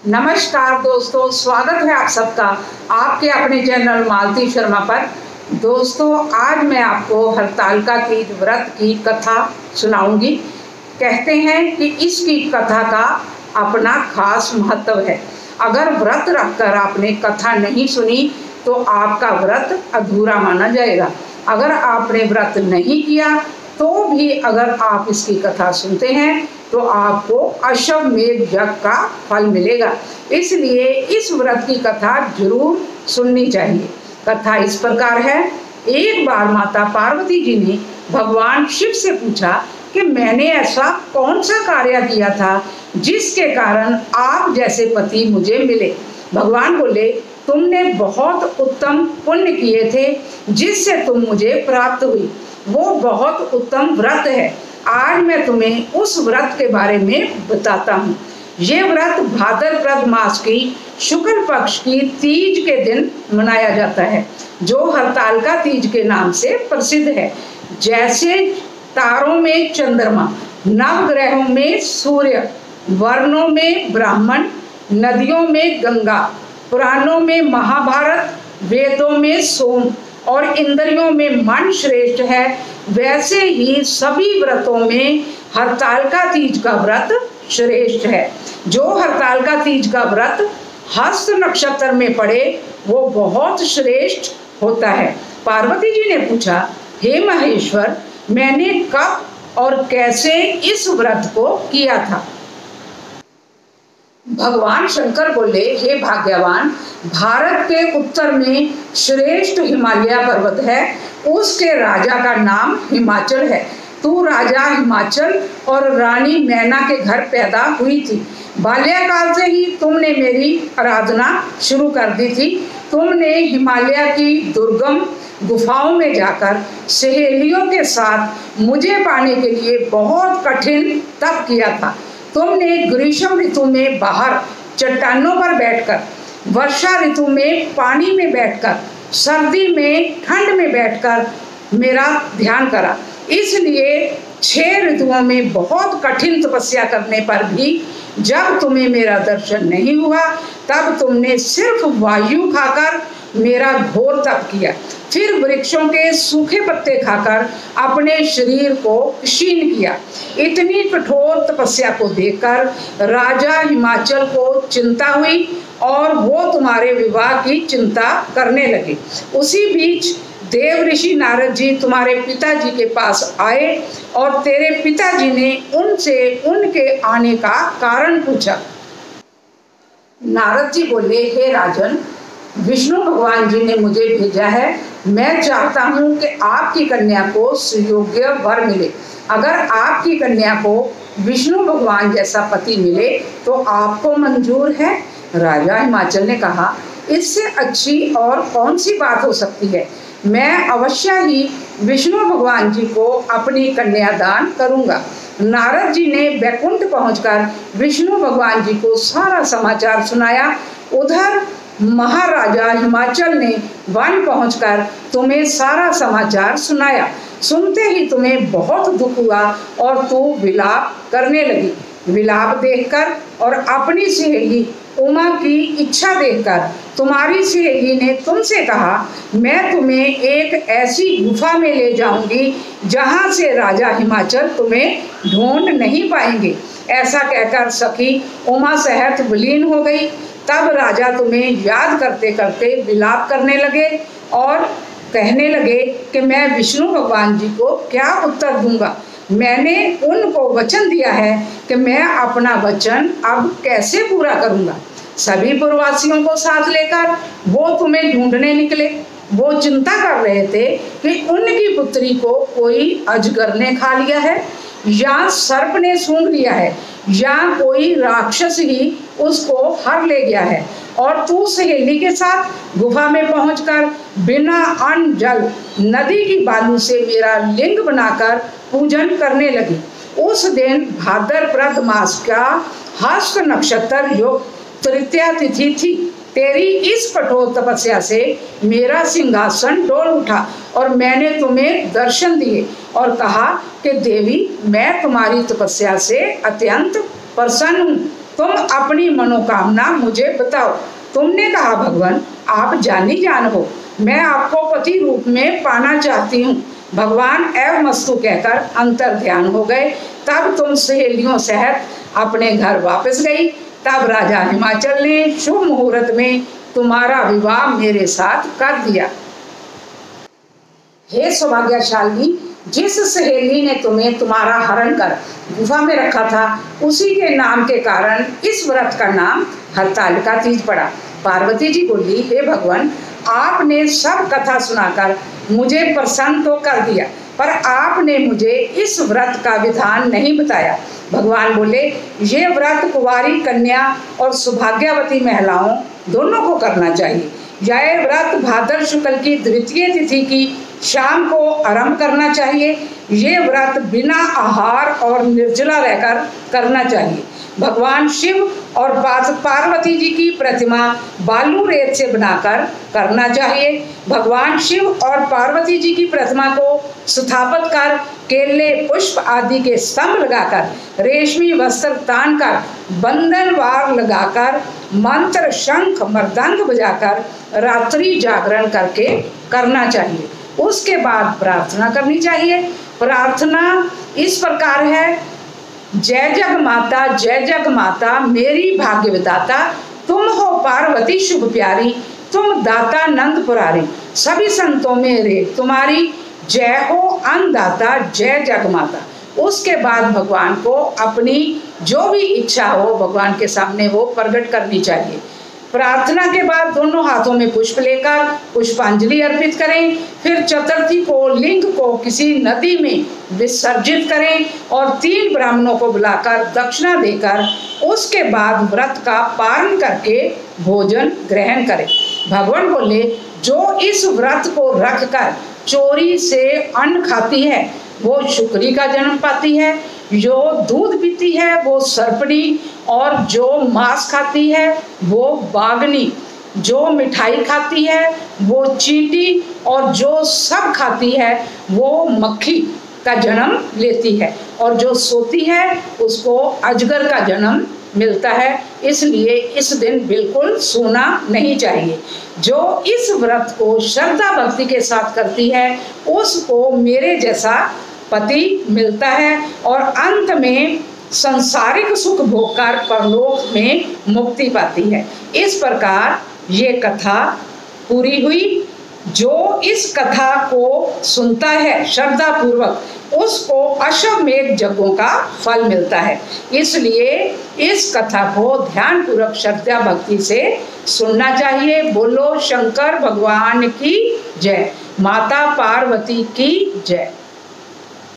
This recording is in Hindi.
नमस्कार दोस्तों, स्वागत है आप सबका आपके अपने चैनल मालती शर्मा पर। दोस्तों, आज मैं आपको हरतालिका तीज व्रत की कथा सुनाऊंगी। कहते हैं कि इसकी कथा का अपना खास महत्व है। अगर व्रत रखकर आपने कथा नहीं सुनी तो आपका व्रत अधूरा माना जाएगा। अगर आपने व्रत नहीं किया तो भी अगर आप इसकी कथा सुनते हैं तो आपको अश्वमेध यज्ञ का फल मिलेगा। इसलिए इस व्रत की कथा जरूर सुननी चाहिए। कथा इस प्रकार है। एक बार माता पार्वती जी ने भगवान शिव से पूछा कि मैंने ऐसा कौन सा कार्य किया था जिसके कारण आप जैसे पति मुझे मिले। भगवान बोले, तुमने बहुत उत्तम पुण्य किए थे जिससे तुम मुझे प्राप्त हुई। वो बहुत उत्तम व्रत है। आज मैं तुम्हें उस व्रत के बारे में बताता हूँ। ये व्रत भाद्रपद मास की शुक्ल पक्ष की तीज के दिन मनाया जाता है, जो हरतालिका तीज के नाम से प्रसिद्ध है। जैसे तारों में चंद्रमा, नवग्रहों में सूर्य, वर्णों में ब्राह्मण, नदियों में गंगा, पुराणों में महाभारत, वेदों में सोम और इंद्रियों में मन श्रेष्ठ है, वैसे ही सभी व्रतों में हरतालिका तीज का व्रत श्रेष्ठ है। जो हरतालिका तीज का व्रत हस्त नक्षत्र में पड़े वो बहुत श्रेष्ठ होता है। पार्वती जी ने पूछा, हे महेश्वर, मैंने कब और कैसे इस व्रत को किया था? भगवान शंकर बोले, हे भाग्यवान, भारत के उत्तर में श्रेष्ठ हिमालय पर्वत है। उसके राजा का नाम हिमाचल है। तू राजा हिमाचल और रानी मैना के घर पैदा हुई थी। बाल्यकाल से ही तुमने मेरी आराधना शुरू कर दी थी। तुमने हिमालय की दुर्गम गुफाओं में जाकर सहेलियों के साथ मुझे पाने के लिए बहुत कठिन तप किया था। तुमने ग्रीष्म ऋतु में बाहर चट्टानों पर बैठकर, वर्षा ऋतु में पानी में बैठकर, सर्दी में ठंड में बैठकर मेरा ध्यान करा। इसलिए 6 ऋतुओं में बहुत कठिन तपस्या करने पर भी जब तुम्हें मेरा दर्शन नहीं हुआ तब तुमने सिर्फ वायु खाकर मेरा घोर तप किया। फिर वृक्षों के सूखे पत्ते खाकर अपने शरीर को क्षीण किया। इतनी कठोर तपस्या को देखकर राजा हिमाचल को चिंता हुई और वो तुम्हारे विवाह की चिंता करने लगे। उसी बीच देव ऋषि नारद जी तुम्हारे पिताजी के पास आए और तेरे पिताजी ने उनसे उनके आने का कारण पूछा। नारद जी बोले, हे राजन, विष्णु भगवान जी ने मुझे भेजा है। मैं चाहता हूँ कि आपकी कन्या को सुयोग्य वर मिले। अगर आपकी कन्या को विष्णु भगवान जैसा पति मिले तो आपको मंजूर है? राजा हिमाचल ने कहा, इससे अच्छी और कौन सी बात हो सकती है। मैं अवश्य ही विष्णु भगवान जी को अपनी कन्या दान करूंगा। नारद जी ने बैकुंठ पहुंचकर विष्णु भगवान जी को सारा समाचार सुनाया। उधर महाराजा हिमाचल ने वन पहुंचकर तुम्हें सारा समाचार सुनाया। सुनते ही तुम्हें बहुत दुख हुआ और तू विलाप करने लगी। विलाप देखकर और अपनी सहेली उमा की इच्छा देखकर तुम्हारी सहेली ने तुमसे कहा, मैं तुम्हें एक ऐसी गुफा में ले जाऊंगी जहां से राजा हिमाचल तुम्हें ढूंढ नहीं पाएंगे। ऐसा कहकर सखी उमा सहित विलीन हो गई। तब राजा तुम्हें याद करते करते विलाप करने लगे और कहने लगे कि मैं विष्णु भगवान जी को क्या उत्तर दूंगा। मैंने उनको वचन दिया है कि मैं अपना वचन अब कैसे पूरा करूंगा। सभी पुरवासियों को साथ लेकर वो तुम्हें ढूंढने निकले। वो चिंता कर रहे थे कि उनकी पुत्री को कोई अजगर ने खा लिया है या सर्प ने सूंघ लिया है या कोई राक्षस ही उसको हर ले गया है। और तू सहेली के साथ गुफा में पहुंचकर बिना अन्न जल नदी की बालू से मेरा लिंग बनाकर पूजन करने लगी। उस दिन भाद्रपद मास का हस्त नक्षत्र योग तृतीया तिथि थी। तेरी इस कठोर तपस्या से मेरा सिंहासन डोल उठा और मैंने तुम्हें दर्शन दिए और कहा कि देवी, मैं तुम्हारी तपस्या से अत्यंत प्रसन्न हूँ। तुम अपनी मनोकामना मुझे बताओ। तुमने कहा, भगवान आप जानी जान हो, मैं आपको पति रूप में पाना चाहती हूँ। भगवान एवं मस्तु कहकर अंतर ध्यान हो गए। तब तुम सहेलियों सहित अपने घर वापस गई। तब राजा हिमाचल ने शुभ मुहूर्त में तुम्हारा विवाह मेरे साथ कर दिया। हे सौभाग्यशाली, जिस सहेली ने तुम्हें तुम्हारा हरण कर गुफा में रखा था, उसी के नाम के कारण इस व्रत का नाम हरतालिका तीज पड़ा। पार्वती जी बोली, हे भगवान आपने सब कथा सुनाकर मुझे प्रसन्न तो कर दिया, पर आपने मुझे इस व्रत का विधान नहीं बताया। भगवान बोले, ये व्रत कुंवारी कन्या और सौभाग्यवती महिलाओं दोनों को करना चाहिए। यह व्रत भाद्र शुक्ल की द्वितीय तिथि की शाम को आरंभ करना चाहिए। ये व्रत बिना आहार और निर्जला रहकर करना चाहिए। भगवान शिव और पार्वती जी की प्रतिमा बालू रेत से बनाकर करना चाहिए। भगवान शिव और पार्वती जी की प्रतिमा को स्थापित कर केले पुष्प आदि के स्तंभ लगाकर रेशमी वस्त्र तान कर बंधनवार लगाकर मंत्र शंख मृदंग बजाकर रात्रि जागरण करके करना चाहिए। उसके बाद प्रार्थना करनी चाहिए। प्रार्थना इस प्रकार है, जय जग माता मेरी भाग्य विधाता, तुम हो पार्वती शुभ प्यारी, तुम दाता नंद पुरारी, सभी संतों में रे तुम्हारी, जय हो अन्नदाता जय जग माता। उसके बाद भगवान को अपनी जो भी इच्छा हो भगवान के सामने वो प्रकट करनी चाहिए। प्रार्थना के बाद दोनों हाथों में पुष्प लेकर पुष्पांजलि अर्पित करें। फिर चतुर्थी को लिंग को किसी नदी में विसर्जित करें और 3 ब्राह्मणों को बुलाकर दक्षिणा देकर उसके बाद व्रत का पालन करके भोजन ग्रहण करें। भगवान बोले, जो इस व्रत को रखकर चोरी से अन्न खाती है वो शुक्री का जन्म पाती है, जो दूध पीती है वो सर्पणी, और जो मांस खाती है वो बागनी, जो मिठाई खाती है वो चींटी, और जो सब खाती है वो मक्खी का जन्म लेती है, और जो सोती है उसको अजगर का जन्म मिलता है। इसलिए इस दिन बिल्कुल सोना नहीं चाहिए। जो इस व्रत को श्रद्धा भक्ति के साथ करती है उसको मेरे जैसा पति मिलता है और अंत में सांसारिक सुख भोगकर परलोक में मुक्ति पाती है। इस प्रकार ये कथा पूरी हुई। जो इस कथा को सुनता है श्रद्धा पूर्वक उसको अश्वमेध यज्ञों का फल मिलता है। इसलिए इस कथा को ध्यान पूर्वक श्रद्धा भक्ति से सुनना चाहिए। बोलो शंकर भगवान की जय, माता पार्वती की जय।